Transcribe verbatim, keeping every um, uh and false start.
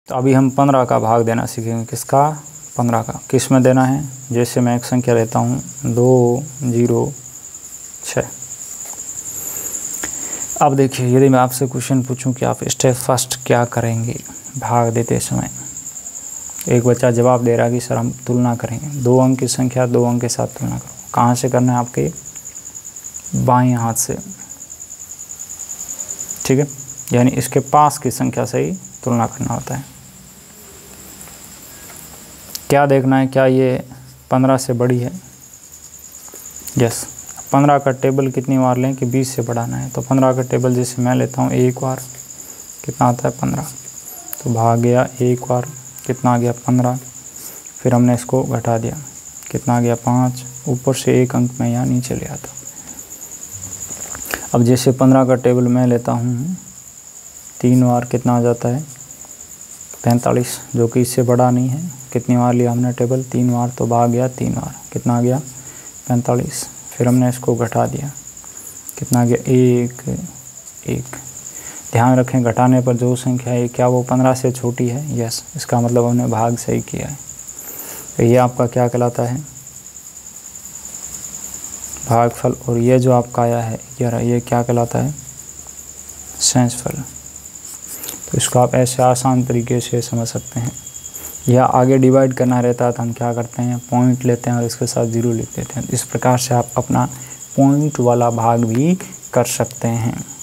तो अभी हम पंद्रह का भाग देना सीखेंगे। किसका? पंद्रह का। किस में देना है? जैसे मैं एक संख्या लेता हूँ दो जीरो छः। अब देखिए, यदि मैं आपसे क्वेश्चन पूछूं कि आप स्टेप फर्स्ट क्या करेंगे भाग देते समय। एक बच्चा जवाब दे रहा है कि सर हम तुलना करेंगे, दो अंक की संख्या दो अंक के साथ तुलना करो। कहाँ से करना है? आपके बाएं हाथ से, ठीक है, यानी इसके पास की संख्या से ही तुलना करना होता है। क्या देखना है? क्या ये पंद्रह से बड़ी है? यस। पंद्रह का टेबल कितनी बार लें कि बीस से बढ़ाना है? तो पंद्रह का टेबल जैसे मैं लेता हूँ एक बार, कितना आता है? पंद्रह। तो भाग गया एक बार, कितना आ गया? पंद्रह। फिर हमने इसको घटा दिया, कितना आ गया? पाँच। ऊपर से एक अंक मैं यहाँ नीचे ले आता। अब जैसे पंद्रह का टेबल मैं लेता हूँ तीन बार, कितना आ जाता है? पैंतालीस, जो कि इससे बड़ा नहीं है। कितनी बार लिया हमने टेबल? तीन बार। तो भाग गया तीन बार, कितना आ गया? पैंतालीस। फिर हमने इसको घटा दिया, कितना आ गया? एक एक। ध्यान रखें, घटाने पर जो संख्या है क्या वो पंद्रह से छोटी है? यस। इसका मतलब हमने भाग सही किया है। तो ये आपका क्या कहलाता है? भागफल। और ये जो आपका आया है ये ये क्या कहलाता है? शेषफल। तो इसको आप ऐसे आसान तरीके से समझ सकते हैं। या आगे डिवाइड करना रहता है तो हम क्या करते हैं? पॉइंट लेते हैं और इसके साथ ज़ीरो लिख देते हैं। इस प्रकार से आप अपना पॉइंट वाला भाग भी कर सकते हैं।